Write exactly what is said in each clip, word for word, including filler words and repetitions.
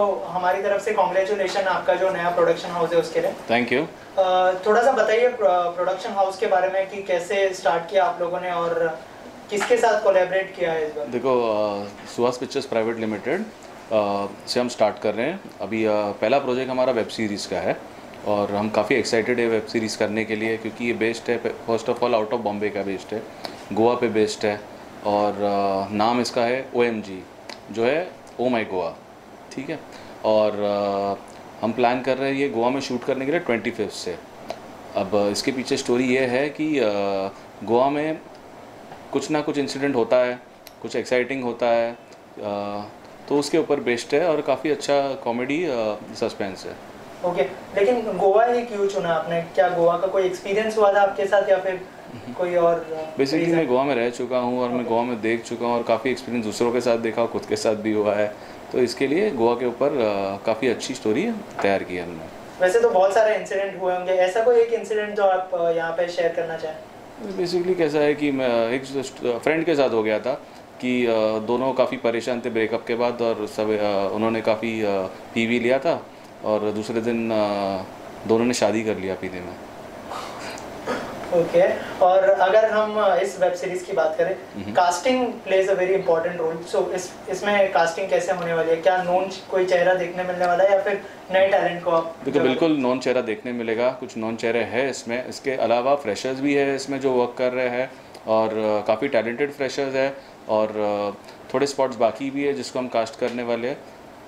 हमारी तरफ से कॉन्ग्रेचुलेशन आपका जो नया प्रोडक्शन हाउस है उसके लिए। Thank you. थोड़ा सा बताइए प्रोडक्शन हाउस के बारे में कि कैसे स्टार्ट किया आप लोगों ने और किसके साथ कोलैबोरेट किया है इस बार। देखो, सुहास पिक्चर्स प्राइवेट लिमिटेड से हम स्टार्ट कर रहे हैं अभी। uh, पहला प्रोजेक्ट हमारा वेब सीरीज़ का है और हम काफ़ी एक्साइटेड है वेब सीरीज़ करने के लिए, क्योंकि ये बेस्ड है first of all out of Bombay का बेस्ड है, गोवा पे बेस्ड है और uh, नाम इसका है ओ एम जी, जो है ओ माई गोवा। ठीक है, और uh, हम प्लान कर रहे हैं ये गोवा में शूट करने के लिए ट्वेंटी फिफ्थ से। अब इसके पीछे स्टोरी ये है कि uh, गोवा में कुछ ना कुछ इंसिडेंट होता है, कुछ एक्साइटिंग होता है, uh, तो उसके ऊपर बेस्ड है और काफ़ी अच्छा कॉमेडी सस्पेंस है। ओके okay, लेकिन गोवा ही क्यों चुना आपने? क्या गोवा का कोई एक्सपीरियंस हुआ था आपके साथ या फिर कोई और? बेसिकली मैं गोवा में रह चुका हूँ और okay. मैं गोवा में देख चुका हूँ और काफ़ी एक्सपीरियंस दूसरों के साथ देखा, खुद के साथ भी हुआ है, तो इसके लिए गोवा के ऊपर काफ़ी अच्छी स्टोरी तैयार की है हमने। वैसे तो बहुत सारे इंसिडेंट हुए होंगे, ऐसा कोई एक इंसिडेंट जो आप यहाँ पे शेयर करना चाहें? बेसिकली कैसा है कि मैं एक फ्रेंड के साथ हो गया था कि दोनों काफ़ी परेशान थे ब्रेकअप के बाद और सब उन्होंने काफ़ी पीवी लिया था और दूसरे दिन दोनों ने शादी कर लिया पीने में। Okay okay. और अगर हम इस वेब सीरीज की बात करें, casting plays a very important role, so इस इसमें कास्टिंग कैसे होने वाली है? क्या नॉन कोई चेहरा देखने मिलने वाला है या फिर नए टैलेंट को आप? देखो, बिल्कुल नॉन चेहरा देखने मिलेगा, कुछ नॉन चेहरे हैं इसमें। इसके अलावा फ्रेशर्स भी है इसमें जो वर्क कर रहे हैं और काफ़ी टैलेंटेड फ्रेशर्स है और थोड़े स्पॉट्स बाकी भी है जिसको हम कास्ट करने वाले हैं।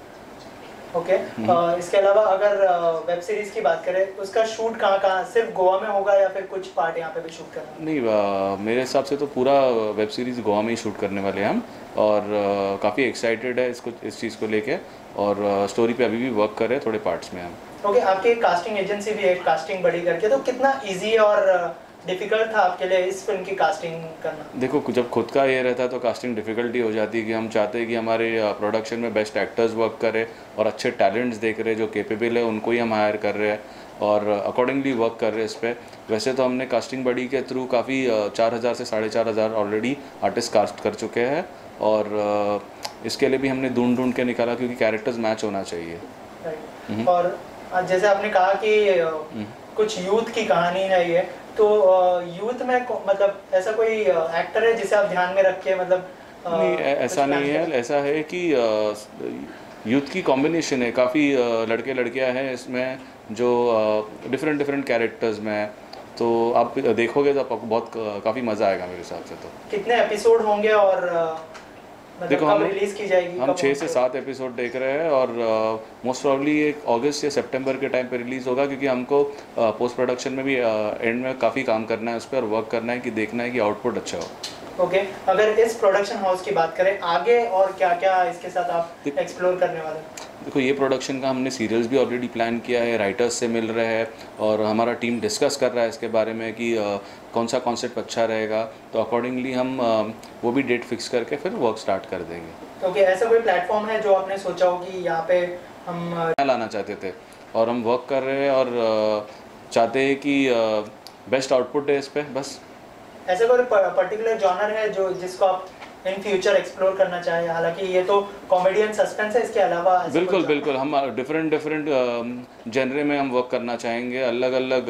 Okay okay. uh, इसके अलावा अगर वेब uh, सीरीज की बात करें, उसका शूट कहाँ कहाँ, सिर्फ गोवा में होगा या फिर कुछ पार्ट यहाँ पे भी शूट करना? नहीं, uh, मेरे हिसाब से तो पूरा वेब सीरीज़ गोवा में ही शूट करने वाले हैं हम और uh, काफ़ी एक्साइटेड है इसको इस चीज़ को लेके और स्टोरी uh, पे अभी भी वर्क कर रहे हैं थोड़े पार्ट्स में हम। ओके okay, आपकी एक कास्टिंग एजेंसी भी है, कास्टिंग बड़ी करके, तो कितना ईजी और डिफ़िकल्ट था आपके लिए इस फिल्म की कास्टिंग करना? देखो, जब खुद का ये रहता है तो कास्टिंग डिफ़िकल्टी हो जाती है कि हम चाहते हैं कि हमारे प्रोडक्शन में बेस्ट एक्टर्स वर्क करें और अच्छे टैलेंट्स देख रहे हैं जो कैपेबल है, उनको ही हम हायर कर रहे हैं और अकॉर्डिंगली वर्क कर रहे हैं इस पर। वैसे तो हमने कास्टिंग बड़ी के थ्रू काफ़ी चार हज़ार से साढ़े चार हज़ार ऑलरेडी आर्टिस्ट कास्ट कर चुके हैं और इसके लिए भी हमने ढूंढ ढूंढ के निकाला क्योंकि कैरेक्टर्स मैच होना चाहिए। राइट। और जैसे आपने कहा कि कुछ यूथ की कहानी है ये, तो यूथ में मतलब ऐसा कोई एक्टर है जिसे आप ध्यान में रख के मतलब? नहीं, ऐसा नहीं है। ऐसा है कि यूथ की कॉम्बिनेशन है, काफ़ी लड़के लड़कियां हैं इसमें जो डिफरेंट डिफरेंट कैरेक्टर्स में है, तो आप देखोगे तो आपको बहुत काफ़ी मज़ा आएगा मेरे हिसाब से। तो कितने एपिसोड होंगे और देखो, हम रिलीज की जाएगी? हम छः से सात एपिसोड देख रहे हैं और मोस्ट प्रॉब्ली एक अगस्त या सितंबर के टाइम पे रिलीज़ होगा, क्योंकि हमको पोस्ट प्रोडक्शन में भी एंड में काफ़ी काम करना है उस पर और वर्क करना है कि देखना है कि आउटपुट अच्छा हो। Okay okay. अगर इस प्रोडक्शन हाउस की बात करें, आगे और क्या क्या इसके साथ आप एक्सप्लोर करने वाले हैं? देखो, ये प्रोडक्शन का हमने सीरियल्स भी ऑलरेडी प्लान किया है, राइटर्स से मिल रहे हैं और हमारा टीम डिस्कस कर रहा है इसके बारे में कि आ, कौन सा कॉन्सेप्ट अच्छा रहेगा, तो अकॉर्डिंगली हम आ, वो भी डेट फिक्स करके फिर वर्क स्टार्ट कर देंगे। ओके okay, ऐसा कोई प्लेटफॉर्म है जो आपने सोचा हो कि यहाँ पे हम लाना चाहते थे और हम वर्क कर रहे हैं और आ, चाहते हैं कि बेस्ट आउटपुट है इस पर। बस ऐसा कोई पर्टिकुलर जॉनर है जो जिसको आप इन फ्यूचर एक्सप्लोर करना चाहे? हालांकि ये तो कॉमेडी एंड सस्पेंस है, इसके अलावा बिल्कुल बिल्कुल हम डिफरेंट डिफरेंट जेनरे में हम वर्क करना चाहेंगे, अलग अलग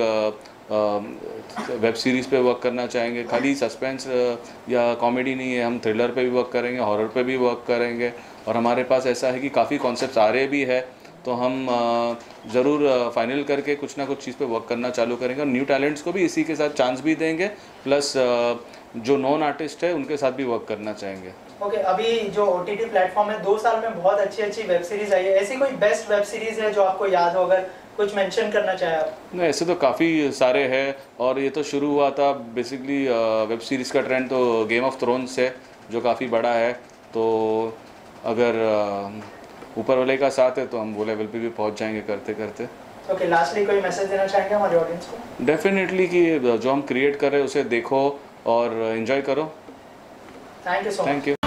वेब सीरीज़ पे वर्क करना चाहेंगे। खाली सस्पेंस या कॉमेडी नहीं है, हम थ्रिलर पे भी वर्क करेंगे, हॉरर पे भी वर्क करेंगे और हमारे पास ऐसा है कि काफ़ी कॉन्सेप्ट्स आ रहे भी है, तो हम ज़रूर फाइनल करके कुछ ना कुछ चीज़ पे वर्क करना चालू करेंगे और न्यू टैलेंट्स को भी इसी के साथ चांस भी देंगे, प्लस जो नॉन आर्टिस्ट है उनके साथ भी वर्क करना चाहेंगे। ओके okay, अभी जो ओटीटी प्लेटफॉर्म है, दो साल में बहुत अच्छी अच्छी वेब सीरीज आई है, ऐसी कोई बेस्ट वेब सीरीज है जो आपको याद हो, अगर कुछ मेंशन करना चाहे आप? नहीं, ऐसे तो काफ़ी सारे हैं और ये तो शुरू हुआ था बेसिकली वेब सीरीज़ का ट्रेंड तो गेम ऑफ थ्रोन्स है जो काफ़ी बड़ा है, तो अगर ऊपर वाले का साथ है तो हम वो लेवल पे भी पहुंच जाएंगे करते करते। ओके okay, लास्टली कोई मैसेज देना चाहेंगे हमारे ऑडियंस को? डेफिनेटली कि जो हम क्रिएट कर रहे हैं उसे देखो और एंजॉय करो। Thank you so much. Thank you.